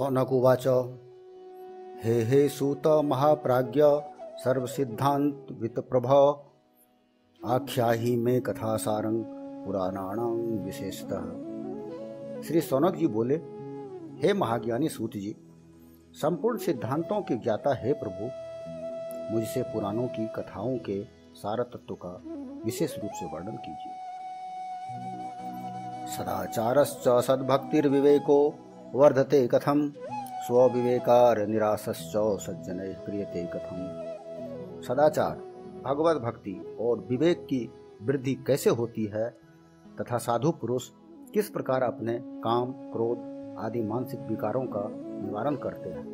शौनक उवाच हे हे सूत महाप्राज्ञ सर्वसिद्धांत वित्तप्रभ आख्याहि में कथासारं पुराणानां विशेषतः। श्री शौनक जी बोले, हे महाज्ञानी सूत जी, संपूर्ण सिद्धांतों के ज्ञाता हे प्रभु, मुझसे पुराणों की कथाओं के सार तत्व का विशेष रूप से वर्णन कीजिए। सदाचारश्च सद्भक्तिर्विवेको वर्धते कथम स्वविवेकार निरासश्च सज्जनैः क्रियते कथम। सदाचार, भगवत भक्ति और विवेक की वृद्धि कैसे होती है तथा साधु पुरुष किस प्रकार अपने काम, क्रोध आदि मानसिक विकारों का निवारण करते हैं।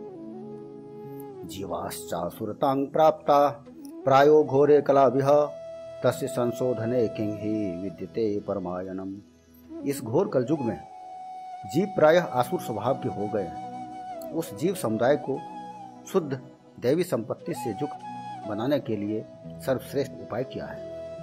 जीवाश्चासुरतां प्राप्ता प्रायो घोरे कलाभिः तस्य संशोधने किंहि विद्यते परमायनम। इस घोर कलयुग में जीव प्रायः आसुर स्वभाव के हो गए हैं। उस जीव समुदाय को शुद्ध दैवी संपत्ति से युक्त बनाने के लिए सर्वश्रेष्ठ उपाय क्या है।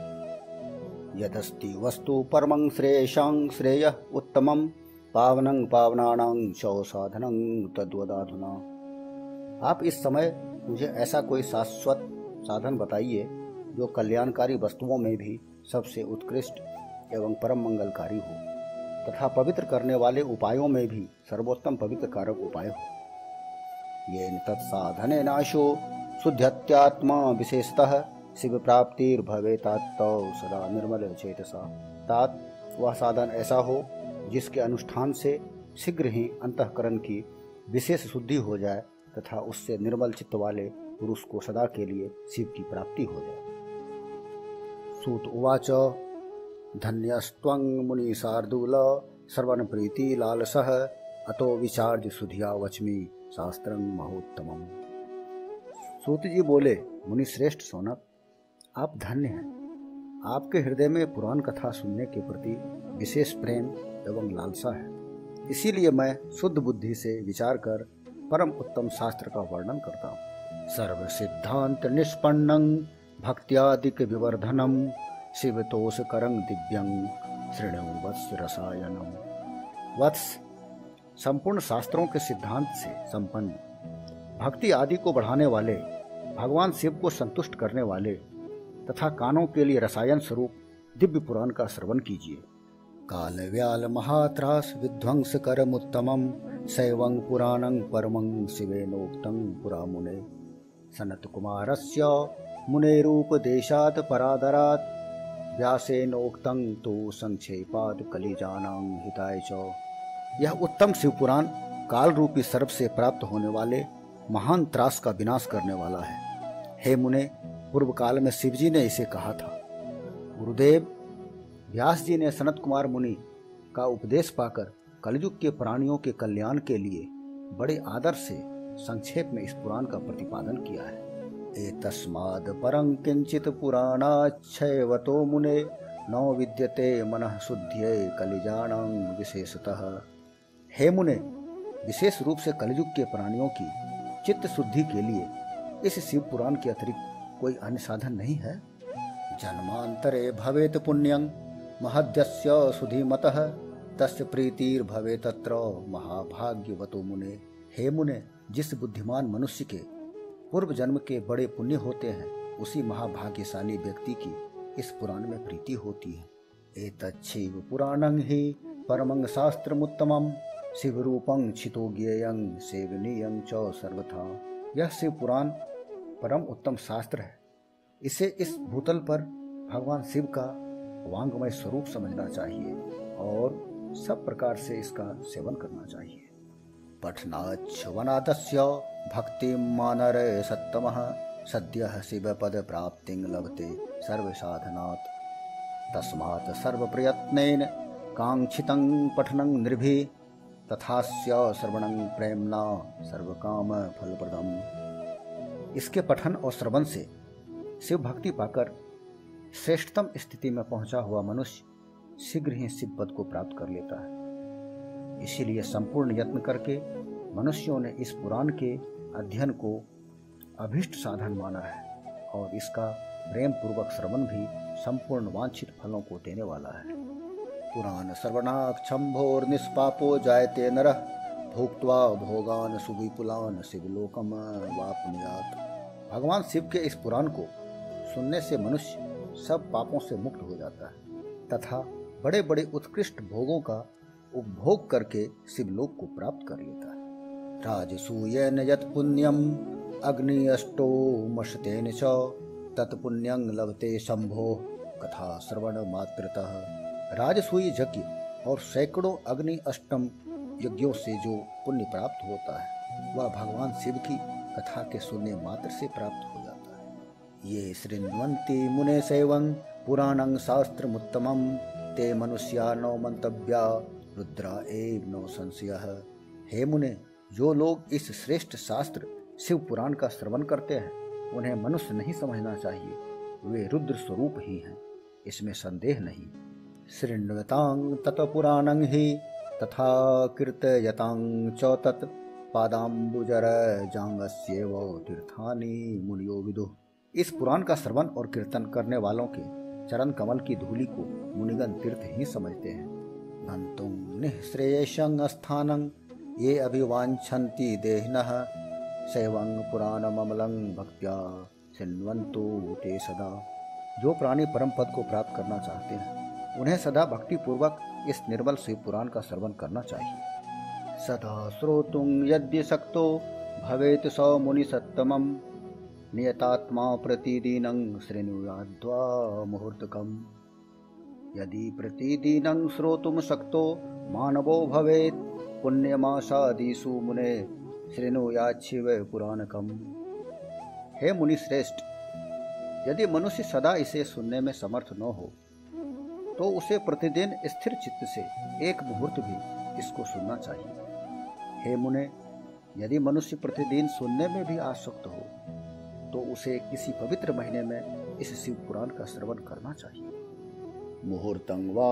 यदस्ति वस्तु परमं श्रेयसं श्रेयः उत्तमं पावनं पावनानां च साधनं तद्वदाधुना। आप इस समय मुझे ऐसा कोई शाश्वत साधन बताइए जो कल्याणकारी वस्तुओं में भी सबसे उत्कृष्ट एवं परम मंगलकारी हो तथा पवित्र करने वाले उपायों में भी सर्वोत्तम पवित्र कारक उपाय हो। येन तत्साधनेनाशो शुद्ध्यत्यात्मा विशेषतः शिव प्राप्तिर्भवेतात्तौ सदा निर्मल चेतसा। तात वह साधन ऐसा हो जिसके अनुष्ठान से शीघ्र ही अंतःकरण की विशेष शुद्धि हो जाए तथा उससे निर्मल चित्त वाले पुरुष को सदा के लिए शिव की प्राप्ति हो जाए। सूत उवाच धन्यस्त्वं मुनिशार्दूल श्रवण प्रीति लालसः अतो विचार्य सुधिया वच्मि शास्त्रं महोत्तमम्। सूत जी बोले, मुनि श्रेष्ठ शौनक, आप धन्य हैं। आपके हृदय में पुराण कथा सुनने के प्रति विशेष प्रेम एवं लालसा है। इसीलिए मैं शुद्ध बुद्धि से विचार कर परम उत्तम शास्त्र का वर्णन करता हूँ। सर्व सिद्धांत निष्पन्नं भक्त्यादिक विवर्धनम शिवतोष करं दिव्यं श्रेणु वत्स रसायनम। वत्स, संपूर्ण शास्त्रों के सिद्धांत से संपन्न, भक्ति आदि को बढ़ाने वाले, भगवान शिव को संतुष्ट करने वाले तथा कानों के लिए रसायन स्वरूप दिव्य पुराण का श्रवण कीजिए। काल व्याल महात्रास विध्वंस करमुत्तमं शैवं पुराणं परमं शिवेनोक्तं पुरामुने। सनत कुमारस्य मुनेरूपदेशात् परादरात् व्यासेनोक्तं तु संक्षेपात् कलिजानां हिताय च। यह उत्तम शिव पुराण काल रूपी सर्प से प्राप्त होने वाले महान त्रास का विनाश करने वाला है। हे मुने, पूर्व काल में शिव जी ने इसे कहा था। गुरुदेव व्यास जी ने सनत कुमार मुनि का उपदेश पाकर कलयुग के प्राणियों के कल्याण के लिए बड़े आदर से संक्षेप में इस पुराण का प्रतिपादन किया है। एतस्माद् परं किंचित पुराणाच्छैवतो मुने नौ विद्यते मनः शुद्ध्यै कलिजानां विशेषतः। हे मुने, विशेष रूप से कलयुग के प्राणियों की चित्त शुद्धि के लिए इस शिव पुराण के अतिरिक्त कोई अन्य साधन नहीं है। जन्मांतरे भवेत पुण्यं महद्यस्य सुधीमतः तस्य प्रीतिर्भवेत तत्र महाभाग्यवतो मुने। हे मुने, जिस बुद्धिमान मनुष्य के पूर्व जन्म के बड़े पुण्य होते हैं उसी महाभाग्यशाली व्यक्ति की इस पुराण में प्रीति होती है। एतच्छिव पुराणं हि परमं शास्त्रमुत्तमं शिवरूपं छितो ज्ञेयं सेवनीयं च सर्वथा। यह शिव पुराण परम उत्तम शास्त्र है। इसे इस भूतल पर भगवान शिव का वांगमय स्वरूप समझना चाहिए और सब प्रकार से इसका सेवन करना चाहिए। पठनाच्छवनादस्य भक्तिं मानरे सत्तमः सद्यः शिवपद प्राप्तिं लभते सर्वसाधनात्। तस्मात् सर्वप्रयत्नेन कांक्षितं पठनं निर्भि तथास्य श्रवणं प्रेम्णा सर्वकाम फलप्रदम्। इसके पठन और श्रवण से शिव भक्ति पाकर श्रेष्ठतम स्थिति में पहुंचा हुआ मनुष्य शीघ्र ही शिव पद को प्राप्त कर लेता है। इसीलिए संपूर्ण यत्न करके मनुष्यों ने इस पुराण के अध्ययन को अभिष्ट साधन माना है और इसका प्रेम पूर्वक श्रवण भी संपूर्ण वांछित फलों को देने वाला है। पुराण श्रवणात् शंभोर्निष्पापो जायते नरः भोक्त्वा भोगान सुविपुलान शिवलोकम वापनुयात्। भगवान शिव के इस पुराण को सुनने से मनुष्य सब पापों से मुक्त हो जाता है तथा बड़े बड़े उत्कृष्ट भोगों का उपभोग करके शिवलोक को प्राप्त कर लेता है। राजसूयेन यत् पुण्यम अग्नि अष्टो मशतेन च तत्पुण्यं लभते शंभो कथा श्रवण मात्रतः। राजसूय यज्ञ और सैकड़ों अग्नि अष्टम यज्ञों से जो पुण्य प्राप्त होता है वह भगवान शिव की कथा के सुनने मात्र से प्राप्त हो जाता है। ये शृण्वन्ति मुने सेवं पुराणं शास्त्रमुत्तमं ते मनुष्या नो मंतव्या रुद्रा एव नो संशयः। हे मुने, जो लोग इस श्रेष्ठ शास्त्र शिव पुराण का श्रवण करते हैं उन्हें मनुष्य नहीं समझना चाहिए, वे रुद्र स्वरूप ही हैं, इसमें संदेह नहीं। शृण्वतां तत पुराणं हि तथा कीर्तयतां च तत् पादाम्बुजर जांगस्येव तीर्थानि मुनियो विदुः। इस पुराण का श्रवण और कीर्तन करने वालों के चरण कमल की धूलि को मुनिगण तीर्थ ही समझते हैं। गन्तुं निःश्रेयसं स्थानं ये अभिवाञ्छन्ति देहिनः शैवं पुराणममलं भक्त्या शृण्वन्तु ते सदा। जो प्राणी परम पद को प्राप्त करना चाहते हैं उन्हें सदा भक्ति पूर्वक इस निर्मल शिव पुराण का श्रवण करना चाहिए। सदा श्रोतुं यद्य शक्तो भवेत् स मुनि सत्तमं नियतात्मा प्रतिदिनं शृणुयाद्वा मुहूर्तकम्। यदि प्रतिदिनं श्रोतुं शक्तो मानवो भवेत् पुण्यमासादिषु मुने शृणुयाच्छिव पुराणकम्। हे मुनि श्रेष्ठ, यदि मनुष्य सदा इसे सुनने में समर्थ न हो तो उसे प्रतिदिन स्थिर चित्त से एक मुहूर्त भी इसको सुनना चाहिए। हे मुने, यदि मनुष्य प्रतिदिन सुनने में भी आसक्त हो तो उसे किसी पवित्र महीने में इस शिव पुराण का श्रवण करना चाहिए। मुहूर्तं वा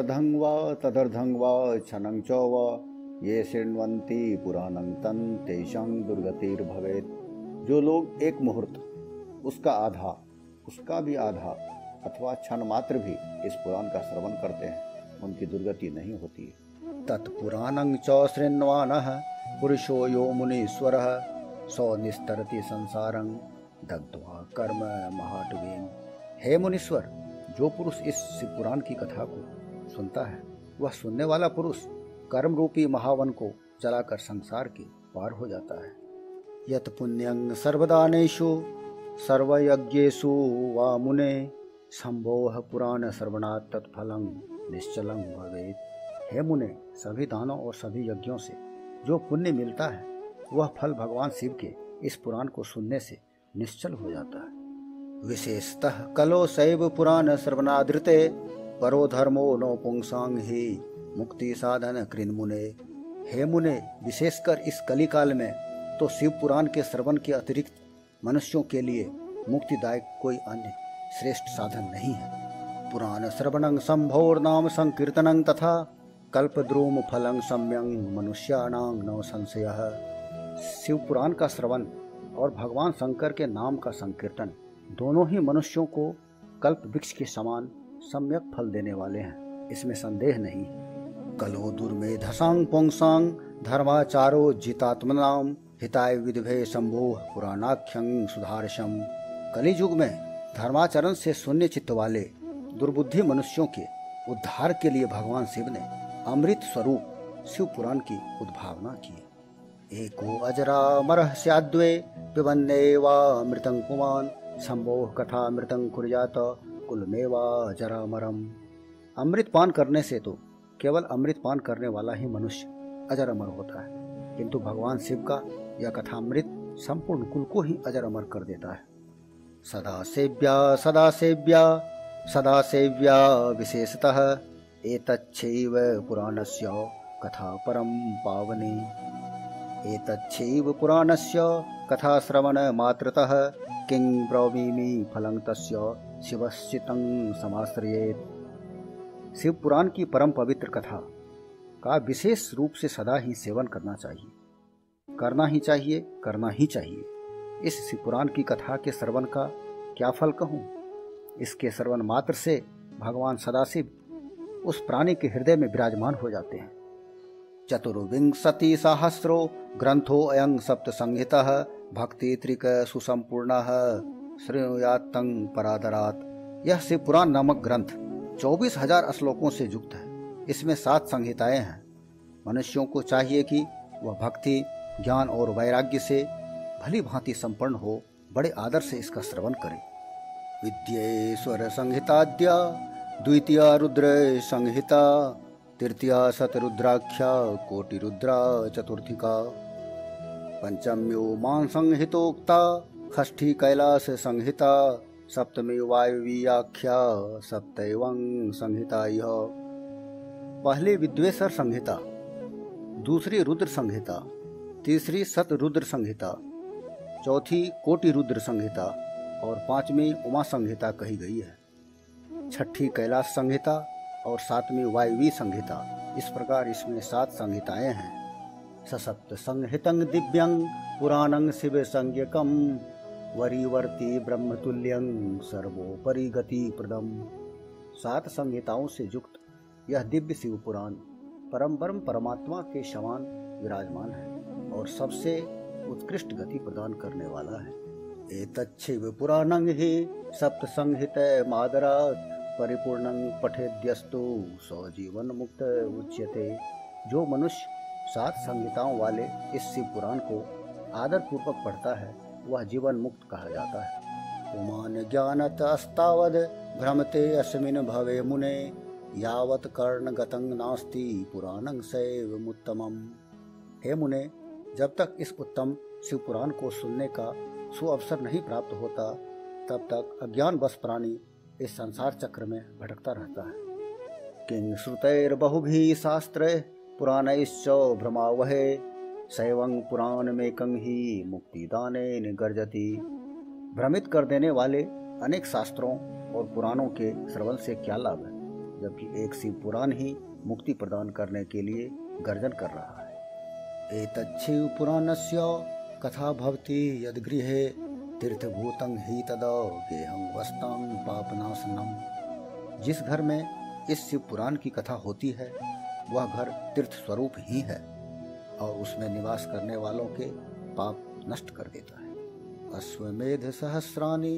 तदर्धं वा क्षणं च वा ये शृण्वन्ति पुराणं तं तेषां दुर्गतिर्भवेत्। जो लोग एक मुहूर्त, उसका आधा, उसका भी आधा अथवा क्षण मात्र भी इस पुराण का श्रवण करते हैं उनकी दुर्गति नहीं होती। तत्पुराणं च शृण्वानः पुरुषो यो मुनीश्वरः सो निस्तरति संसारं दग्ध्वा कर्म महाटवीं। हे मुनीश्वर, जो पुरुष इस शिव पुराण की कथा को सुनता है वह सुनने वाला पुरुष कर्म रूपी महावन को जलाकर संसार के पार हो जाता है। यत् पुण्यं सर्वदानेषु सर्वयज्ञेषु वा मुने शंभोः पुराण श्रवणात् तत्फलं निश्चलं भवेत्। हे मुने, सभी दानों और सभी यज्ञों से जो पुण्य मिलता है वह फल भगवान शिव के इस पुराण को सुनने से निश्चल हो जाता है। विशेषतः कलो शैव पुराण श्रवणादृते परो धर्मो नो पुंसांग ही मुक्ति साधन कृन मुने। हे मुने, विशेषकर इस कलिकाल में तो शिव पुराण के श्रवण के अतिरिक्त मनुष्यों के लिए मुक्तिदायक कोई अन्य श्रेष्ठ साधन नहीं है। पुराण श्रवणं शंभोर नाम संकीर्तनं तथा कल्पद्रुम फलं सम्यं मनुष्याणां न संशयः। शिव पुराण का श्रवण और भगवान शंकर के नाम का संकीर्तन दोनों ही मनुष्यों को कल्प वृक्ष के समान सम्यक फल देने वाले हैं, इसमें संदेह नहीं। कलो दुर्मेधसां पुंसां धर्माचारो जितात्मनां हिताय विद्भे शंभो पुराणाख्यं सुधारशम। कलियुग में धर्माचरण से शून्य चित्त वाले दुर्बुद्धि मनुष्यों के उद्धार के लिए भगवान शिव ने अमृत स्वरूप शिव पुराण की उद्भावना की। एको अजरामरः स्याद्वे पिबन्नेवामृतं पुमान् शंभोः कथामृतं कुर्यात् कुलमेवा अजरामरम्। अमृत पान करने से तो केवल अमृत पान करने वाला ही मनुष्य अजर अमर होता है, किंतु भगवान शिव का यह कथामृत संपूर्ण कुल को ही अजर अमर कर देता है। सदा सेव्या विशेषतः एतच्छैव पुराणस्य कथा परम पावनी। एतच्छैव पुराणस्य कथा श्रवण मात्रतः किं ब्रवीमि फलं तस्य शिवश्चितं समाश्रयेत्। शिव पुराण की परम पवित्र कथा का विशेष रूप से सदा ही सेवन करना चाहिए, करना ही चाहिए। इस शिव पुराण की कथा के श्रवण का क्या फल कहूँ। इसके श्रवण मात्र से भगवान सदाशिव उस प्राणी के हृदय में विराजमान हो जाते हैं। चतुर्विंशतिसहस्रो ग्रन्थोऽयं सप्तसंहितः भक्तित्रिक सुसंपूर्णः श्रेणुयात्तं परादरात्। यह शिव पुराण नामक ग्रंथ 24,000 श्लोकों से युक्त है। इसमें 7 संहिताएं हैं। मनुष्यों को चाहिए कि वह भक्ति, ज्ञान और वैराग्य से भली भांति संपन्न हो बड़े आदर से इसका श्रवण करे। विद्येश्वर संहिताद्या, द्वितीया रुद्र संहिता, तृतीया शतरुद्राख्या, कोटि रुद्रा चतुर्थिका, पंचम्यो मान संहितोक्ता, षष्ठी कैलाश संहिता, सप्तमी वायवीयाख्या, सप्तैवं संहिता। यह पहली विद्वेश्वर संहिता, दूसरी रुद्र संहिता, तीसरी शतरुद्र संहिता, चौथी कोटि रुद्र संहिता और 5वीं उमा संहिता कही गई है। छठी कैलाश संहिता और 7वीं वायवी संहिता। इस प्रकार इसमें 7 संहिताएं हैं। ससप्त संहितं दिव्यं पुराणं शिव संज्ञकं, वरीवर्ति ब्रह्मतुल्यं सर्वोपरि गति प्रदम। 7 संहिताओं से युक्त यह दिव्य शिव पुराण परम ब्रह्म परमात्मा के समान विराजमान है और सबसे उत्कृष्ट गति प्रदान करने वाला है। एतच्छिव पुराणं हि सप्त संहितमादरात्, परिपूर्णं पठेद्यस्तु सो जीवन मुक्त उच्यते। जो मनुष्य 7 संहिताओं वाले इस शिव पुराण को आदर पूर्वक पढ़ता है वह जीवन मुक्त कहा जाता है। पुमान ज्ञानत अस्तावद भ्रमते अस्मिन् भवे मुने, यावत् कर्णगतं नास्ति पुराणं सैवमुत्तमम्। हे मुने, जब तक इस उत्तम शिव पुराण को सुनने का सुअवसर नहीं प्राप्त होता तब तक अज्ञानवश प्राणी इस संसार चक्र में भटकता रहता है। किं श्रुतैर्बहुभिः शास्त्रैः पुराणैश्च भ्रमावहे, सैवं पुराणमेकं हि मुक्तिदानेन गर्जति। भ्रमित कर देने वाले अनेक शास्त्रों और पुराणों के श्रवण से क्या लाभ है, जबकि एक शिव पुराण ही मुक्ति प्रदान करने के लिए गर्जन कर रहा है। एतच्छिव पुराणस्य कथा भवति यद्गृहे, तीर्थभूतं हि तदा गेहं वस्तं पापनाशनम। जिस घर में इस शिव पुराण की कथा होती है वह घर तीर्थ स्वरूप ही है और उसमें निवास करने वालों के पाप नष्ट कर देता है। अश्वमेध सहस्राणि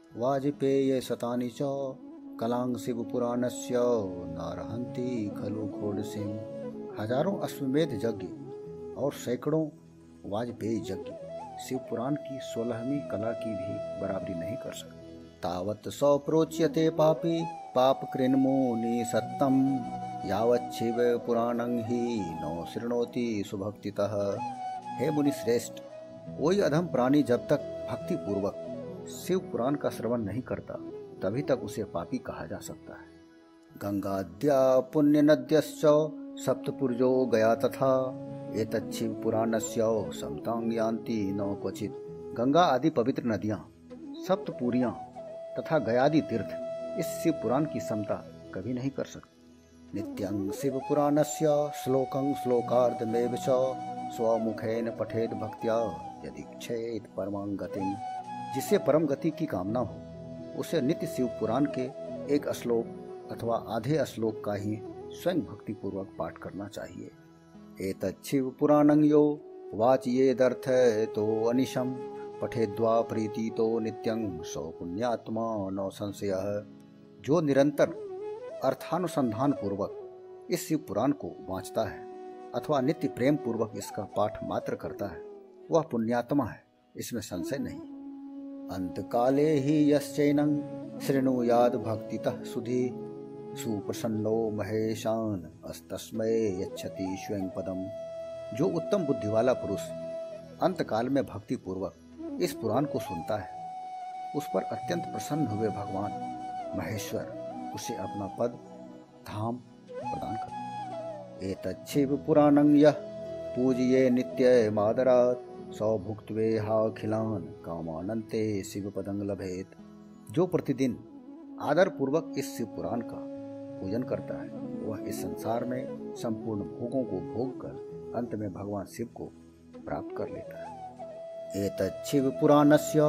वाजपेय शतानि च, कलां शिव पुराणस्य नारहन्ति खलु खोडसिं। हजारों अश्वमेध यज्ञ और सैकड़ों वाजपेयी यज्ञ शिव पुराण की 16वीं कला की भी बराबरी नहीं कर सकते। तावत् सौ प्रोच्यते पापी पाप कृन्मुनि सत्तम, यावत् शिव पुराणं हि न शृणोति सुभक्तितः। हे मुनि श्रेष्ठ, कोई अधम प्राणी जब तक भक्ति पूर्वक शिव पुराण का श्रवण नहीं करता तभी तक उसे पापी कहा जा सकता है। गंगाद्या पुण्य नद्यश्च सप्तपुर्जो गया तथा, एतच्छिव पुराणस्य समतां यान्ति न क्वचित्। गंगा आदि पवित्र नदियाँ, सप्तपुरियाँ तथा गयादि तीर्थ इस शिव पुराण की समता कभी नहीं कर सकते। नित्यं शिव पुराणस्य श्लोकं श्लोकार्धमेव च, स्वमुखेन पठेद भक्त्या यदीक्षेत परमां गतिं। जिसे परम गति की कामना हो उसे नित्य शिव पुराण के एक श्लोक अथवा आधे श्लोक का ही स्वयं भक्ति पूर्वक पाठ करना चाहिए। एतच्छिव पुराणं यो वाच्येदर्थतो अनिशं, पठेद्वा प्रीतितो नित्यं सो पुण्यात्मा न संशयः। जो निरंतर अर्थानुसंधान पूर्वक इस शिव पुराण को वाँचता है अथवा नित्य प्रेम पूर्वक इसका पाठ मात्र करता है वह पुण्यात्मा है, इसमें संशय नहीं। अंतकाले ही यश्चैनं शृणुयाद भक्तितः सुधि, सुप्रसन्नो महेशान अस्तस्मै यच्छति स्वयं पदम। जो उत्तम बुद्धि वाला पुरुष अंतकाल में भक्ति पूर्वक इस पुराण को सुनता है उस पर अत्यंत प्रसन्न हुए भगवान महेश्वर उसे अपना पद धाम प्रदान करते। एतच्छिव पुराणं यः पूज्ये नित्यमादरात्, सौ भुक्त्वेहाखिलान् कामानन्ते शिवपदं लभेत। जो प्रतिदिन आदर पूर्वक इस शिव पुराण का पूजन करता है वह इस संसार में संपूर्ण भोगों को भोग कर अंत में भगवान शिव को प्राप्त कर लेता है। एतच्छिव पुराणस्य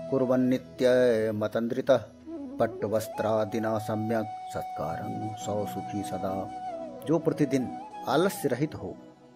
कुर्वन्नित्यमतन्द्रितः, पट्टवस्त्रादिना सम्यक् सत्कारं सौ सुखी सदा। जो प्रतिदिन आलस्य रहित हो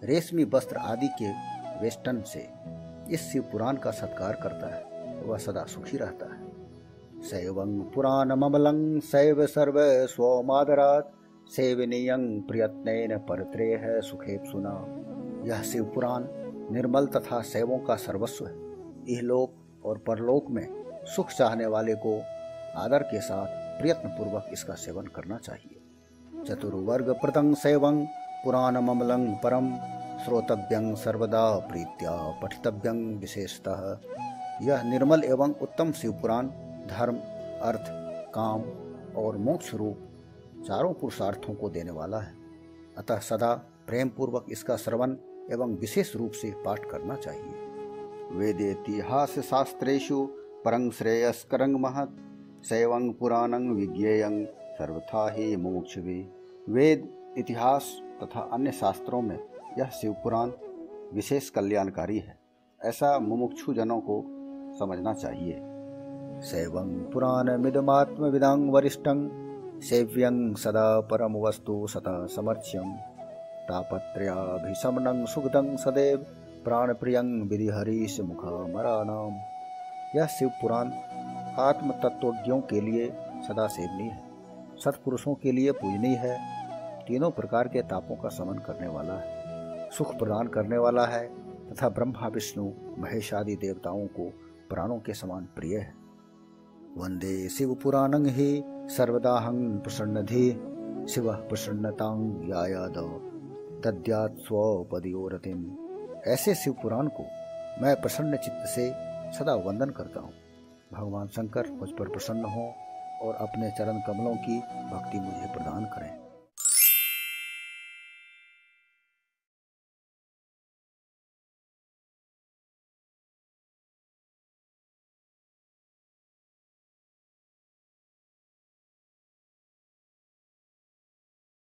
रेशमी वस्त्र आदि के वेष्टन से इस शिव पुराण का सत्कार करता है वह सदा सुखी रहता है। शैवं पुराणममलं शैव सर्व स्वमादरात् सेवनीयं प्रयत्नेन परत्रेह सुखेप्सुना। यह शिव पुराण निर्मल तथा शैवों का सर्वस्व है। इहलोक और परलोक में सुख चाहने वाले को आदर के साथ प्रयत्न पूर्वक इसका सेवन करना चाहिए। चतुर्वर्ग प्रदं शैवं पुराणममलं परम श्रोतव्यं सर्वदा प्रीत्या पठितव्यं विशेषतः। यह निर्मल एवं उत्तम शिव पुराण धर्म, अर्थ, काम और मोक्ष रूप चारों पुरुषार्थों को देने वाला है। अतः सदा प्रेम पूर्वक इसका श्रवण एवं विशेष रूप से पाठ करना चाहिए। वेदेतिहास शास्त्रेषु परं श्रेयस्करं महत् शैवं पुराणं विज्ञेयं सर्वथा ही मुमुक्षुभिः। वेद, इतिहास तथा अन्य शास्त्रों में यह शिव पुराण विशेष कल्याणकारी है, ऐसा मुमुक्षु जनों को समझना चाहिए। शैवं पुराणमिदमात्मविदं वरिष्ठं सेव्यं सदा परम वस्तु सतः समर्च्यं तापत्रयाभिशमनं सुखदं सदैव प्राणप्रियं विधि हरीश मुखामराणाम। यह शिव पुराण आत्म तत्वज्ञों के लिए सदा सेवनीय है, सत्पुरुषों के लिए पूजनीय है, तीनों प्रकार के तापों का शमन करने वाला है, सुख प्रदान करने वाला है तथा ब्रह्मा विष्णु महेश आदि देवताओं को प्राणों के समान प्रिय है। वंदे शिव पुराणं हि सर्वदाहं प्रसन्नधि शिवः प्रसन्नतां यायाद दद्यात् स्वपदयोरतिम्। ऐसे शिव पुराण को मैं प्रसन्न चित्त से सदा वंदन करता हूँ। भगवान शंकर मुझ पर प्रसन्न हो और अपने चरण कमलों की भक्ति मुझे